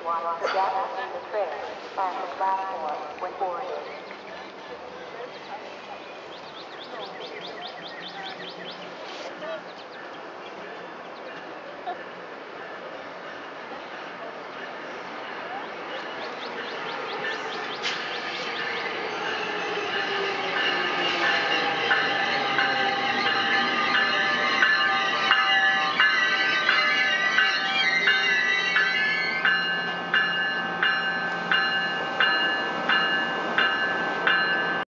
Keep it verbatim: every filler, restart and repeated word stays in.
The gap between the train and the platform when boarded